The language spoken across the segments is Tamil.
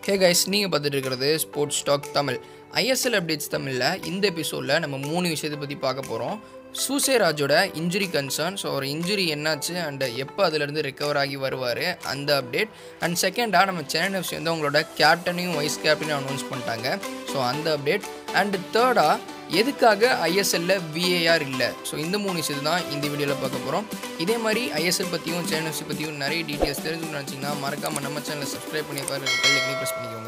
ஹே கைஸ், நீங்கள் பார்த்துட்டு இருக்கிறது sports talk Tamil. ISL updates தமிழில் இந்த எபிசோடில் நம்ம 3 விஷயத்தை பற்றி பார்க்க போகிறோம். சூசேராஜோட இன்ஜுரி கன்சர்ன், ஸோ ஒரு இன்ஜுரி என்னாச்சு அண்ட் எப்போ அதிலேருந்து ரெக்கவர் ஆகி வருவார் அந்த அப்டேட். அண்ட் செகண்டாக நம்ம சென்னை எஃப்சி வந்து அவங்களோட கேப்டனையும் வைஸ் கேப்டனையும் அனௌன்ஸ் பண்ணிட்டாங்க, ஸோ அந்த அப்டேட். அண்ட் தேர்டாக எதுக்காக ஐஎஸ்எல்லில் VAR இல்லை, ஸோ இந்த 3 விஷயத்தை தான் இந்த வீடியோவில் பார்க்க போகிறோம். இதே மாதிரி ஐஎஸ்எல் பற்றியும் சென்னை எஃப்சி பற்றியும் நிறைய டீட்டெயில்ஸ் தெரிஞ்சுக்கணும்னு நினச்சிங்கன்னா மறக்காமல் நம்ம சேனலை சப்ஸ்கிரைப் பண்ணி பாருங்கள், பெல் ஐக்கனை ப்ரெஸ் பண்ணிக்கோங்க.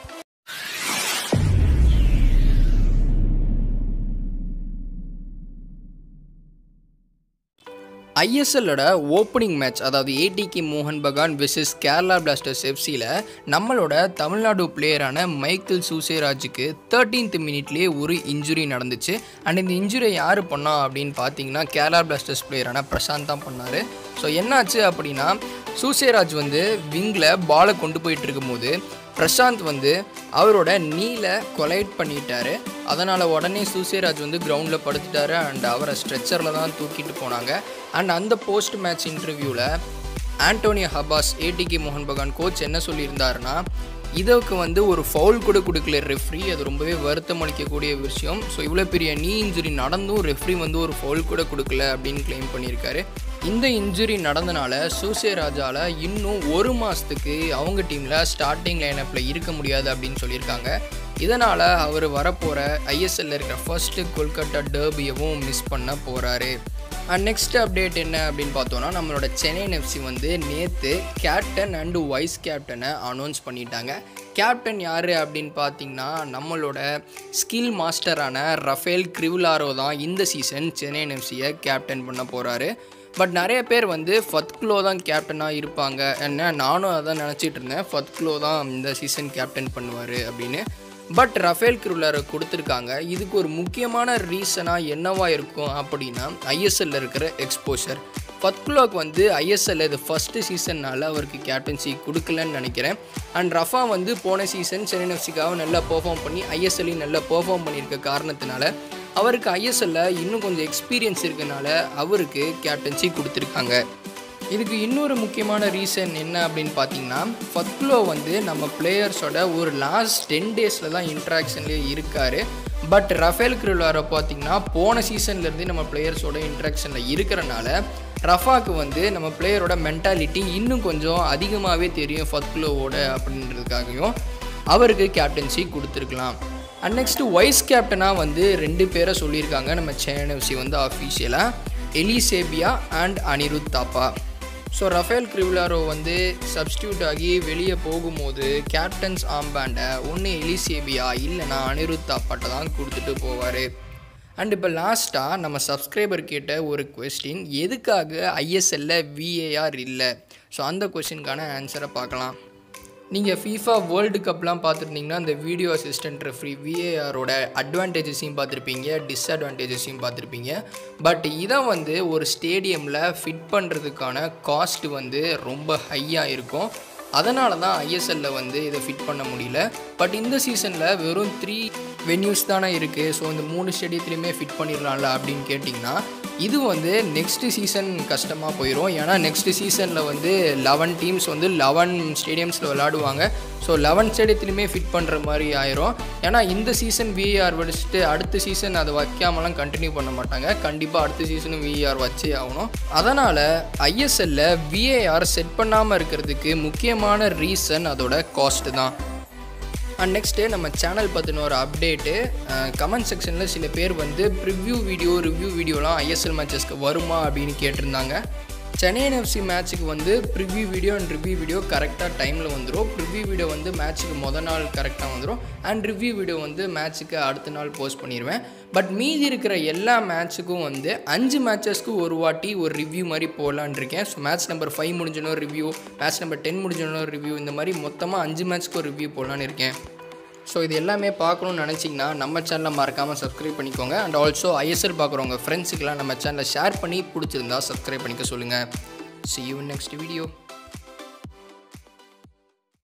ஐஎஸ்எல்லோட ஓப்பனிங் மேட்ச், அதாவது ATK மோகன் பகான் விசஸ் கேரளா பிளாஸ்டர்ஸ் எஃப்சியில் நம்மளோட தமிழ்நாடு பிளேயரான மைக்கேல் சூசேராஜுக்கு 13th மினிட்லேயே ஒரு இன்ஜுரி நடந்துச்சு. அண்ட் இந்த இன்ஜுரியை யார் பண்ணா அப்படின்னு பார்த்தீங்கன்னா கேரளா பிளாஸ்டர்ஸ் பிளேயரான பிரசாந்த் தான் பண்ணார். ஸோ என்னாச்சு அப்படின்னா, சூசேராஜ் வந்து விங்கில் பாலை கொண்டு போயிட்டு இருக்கும்போது பிரசாந்த் வந்து அவரோட நீல கொலைட் பண்ணிட்டாரு. அதனால் உடனே சூசேராஜ் வந்து கிரவுண்டில் படுத்துட்டாரு அண்ட் அவரை ஸ்ட்ரெச்சரில் தான் தூக்கிட்டு போனாங்க. அண்ட் அந்த போஸ்ட் மேட்ச் இன்டர்வியூவில் ஆண்டோனியோ ஹபாஸ், ATK மோகன் பகான் கோச் என்ன சொல்லியிருந்தாருன்னா, இதுக்கு வந்து ஒரு ஃபவுல் கூட கொடுக்கல ரெஃப்ரி, அது ரொம்பவே வருத்தம் அளிக்கக்கூடிய விஷயம். ஸோ இவ்வளோ பெரிய நீ இன்ஜுரி நடந்தும் ரெஃப்ரி வந்து ஒரு ஃபவுல் கூட கொடுக்கல அப்படின்னு கிளைம் பண்ணியிருக்காரு. இந்த இன்ஜுரி நடந்தனால சூசேராஜால் இன்னும் 1 மாதத்துக்கு அவங்க டீமில் ஸ்டார்டிங் லைனப்பில் இருக்க முடியாது அப்படின்னு சொல்லியிருக்காங்க. இதனால் அவர் வரப்போகிற ஐஎஸ்எல்லில் இருக்கிற ஃபர்ஸ்ட்டு கொல்கட்டா டர்பியவும் மிஸ் பண்ண போகிறாரு. அண்ட் நெக்ஸ்ட் அப்டேட் என்ன அப்படின்னு பார்த்தோன்னா, நம்மளோட சென்னை எஃப்சி வந்து நேற்று கேப்டன் அண்டு வைஸ் கேப்டனை அனௌன்ஸ் பண்ணிட்டாங்க. கேப்டன் யார் அப்படின்னு பார்த்தீங்கன்னா, நம்மளோட ஸ்கில் மாஸ்டரான ரஃபேல் கிரிவுலாரோ தான் இந்த சீசன் சென்னை எஃப்சியை கேப்டன் பண்ண போகிறாரு. பட் நிறைய பேர் வந்து ஃபத்குலோ தான் கேப்டனாக இருப்பாங்க, என்ன நானும் அதான் நினச்சிட்டு இருந்தேன், ஃபத்குலோ தான் இந்த சீசன் கேப்டன் பண்ணுவார் அப்படின்னு. பட் ரஃபேல் கிரிவுலாரோ கொடுத்துருக்காங்க. இதுக்கு ஒரு முக்கியமான ரீசனாக என்னவா இருக்கும் அப்படின்னா, ஐஎஸ்எல்லில் இருக்கிற எக்ஸ்போஷர். ஃபத்குலோக்கு வந்து ஐஎஸ்எல்ல இது ஃபஸ்ட்டு சீசன்னால் அவருக்கு கேப்டன்சி கொடுக்கலன்னு நினைக்கிறேன். அண்ட் ரஃபா வந்து போன சீசன் சென்னை எஃப்சிக்காக நல்லா பெர்ஃபார்ம் பண்ணி ஐஎஸ்எல்லையும் நல்லா பெர்ஃபார்ம் பண்ணியிருக்க காரணத்தினால அவருக்கு ஐஎஸ்எல்ல இன்னும் கொஞ்சம் எக்ஸ்பீரியன்ஸ் இருக்கனால அவருக்கு கேப்டன்சி கொடுத்துருக்காங்க. இதுக்கு இன்னொரு முக்கியமான ரீசன் என்ன அப்படின்னு பார்த்தீங்கன்னா, ஃபத்குலோ வந்து நம்ம பிளேயர்ஸோட ஒரு லாஸ்ட் 10 டேஸில் தான் இன்ட்ராக்ஷன்லேயே இருக்கார். பட் ரஃபேல் கிரிவுலாரோ பார்த்திங்கன்னா போன சீசன்லேருந்து நம்ம பிளேயர்ஸோட இன்ட்ராக்ஷனில் இருக்கிறனால ரஃபாக்கு வந்து நம்ம பிளேயரோட மென்டாலிட்டி இன்னும் கொஞ்சம் அதிகமாகவே தெரியும் ஃபத்குலோவோட அப்படின்றதுக்காகவும் அவருக்கு கேப்டன்சி கொடுத்துருக்கலாம். அண்ட் நெக்ஸ்ட்டு வைஸ் கேப்டனாக வந்து 2 பேரை சொல்லியிருக்காங்க நம்ம சென்னை எஃப்சி வந்து அஃபீஷியலாக, எலிசேபியா and Anirudh Thapa. So Rafale கிரிவுலாரோ வந்து சப்ஸ்டியூட் ஆகி வெளியே போகும்போது கேப்டன்ஸ் ஆம்பேண்டை ஒன்று எலிசேபியா இல்லைனா அனிருத் தாப்பாட்ட தான் கொடுத்துட்டு போவார். அண்ட் இப்போ லாஸ்ட்டாக நம்ம சப்ஸ்கிரைபர் கேட்ட ஒரு கொஸ்டின், எதுக்காக ஐஎஸ்எல்ல VAR இல்லை? ஸோ அந்த கொஸ்டினுக்கான ஆன்சரை பார்க்கலாம். நீங்கள் FIFA வேர்ல்டு கப்லாம் பார்த்துருந்தீங்கன்னா அந்த வீடியோ அசிஸ்டன்ட் ரெஃப்ரி VARோட அட்வான்டேஜஸையும் பார்த்துருப்பீங்க, டிஸ்அட்வான்டேஜஸையும் பார்த்துருப்பீங்க. பட் இதை வந்து ஒரு ஸ்டேடியமில் ஃபிட் பண்ணுறதுக்கான காஸ்ட் வந்து ரொம்ப ஹையாக இருக்கும். அதனால தான் ஐஎஸ்எல்ல வந்து இதை ஃபிட் பண்ண முடியல. பட் இந்த சீசனில் வெறும் 3 வென்யூஸ் தானே இருக்குது, ஸோ இந்த 3 ஸ்டேடியத்துலையுமே ஃபிட் பண்ணிடலாம்ல அப்படின்னு கேட்டிங்கன்னா, இது வந்து நெக்ஸ்ட்டு சீசன் கஷ்டமாக போயிடும். ஏன்னா நெக்ஸ்ட் சீசனில் வந்து 11 டீம்ஸ் வந்து 11 ஸ்டேடியம்ஸில் விளையாடுவாங்க. ஸோ 11 ஸ்டேடியத்துலையுமே ஃபிட் பண்ணுற மாதிரி ஆயிரும். ஏன்னா இந்த சீசன் VAR வச்சுட்டு அடுத்த சீசன் அதை வைக்காமலாம் கண்டினியூ பண்ண மாட்டாங்க. கண்டிப்பாக அடுத்த சீசனும் VAR வச்சே ஆகணும். அதனால் ஐஎஸ்எல்ல VAR செட் பண்ணாமல் இருக்கிறதுக்கு முக்கியமான ரீசன் அதோட காஸ்ட்டு தான். அண்ட் நெக்ஸ்ட்டு நம்ம சேனல் பற்றின ஒரு அப்டேட்டு, கமெண்ட் செக்ஷனில் சில பேர் வந்து ரிவ்யூ வீடியோலாம் ஐஎஸ்எல் மேட்சஸ்க்கு வருமா அப்படின்னு கேட்டிருந்தாங்க. சென்னை எஃப்சி மேட்ச்சுக்கு வந்து preview video and review video கரெக்டாக டைமில் வந்துடும். ப்ரிவ்யூ வீடியோ வந்து மேட்ச்சுக்கு மொதல் நாள் கரெக்டாக வந்துடும் அண்ட் ரிவ்யூ வீடியோ வந்து மேட்ச்சுக்கு அடுத்த நாள் போஸ்ட் பண்ணிடுவேன். பட் மீதி இருக்கிற எல்லா மேட்ச்சுக்கும் வந்து 5 மேட்சஸ்க்கு ஒரு வாட்டி ஒரு ரிவ்யூ மாதிரி போடலான் இருக்கேன். ஸோ மேட்ச் நம்பர் 5 முடிஞ்சனோ ரிவ்யூ, மேட்ச் நம்பர் 10 முடிஞ்சனோ ரிவ்யூ, இந்த மாதிரி மொத்தமாக 5 மேட்ச்க்கு ஒரு ரிவ்யூ போடலான்னு இருக்கேன். ஸோ இது எல்லாமே பார்க்கணுன்னு நினச்சிங்கன்னா நம்ம சேனலை மறக்காமல் சப்ஸ்கிரைப் பண்ணிக்கோங்க. அண்ட் ஆல்சோ ஐஎஸ்எல் பார்க்குறவங்க ஃப்ரெண்ட்ஸுக்கெலாம் நம்ம சேனலை ஷேர் பண்ணி பிடிச்சிருந்தா சப்ஸ்கிரைப் பண்ணிக்க சொல்லுங்கள். See you in next video.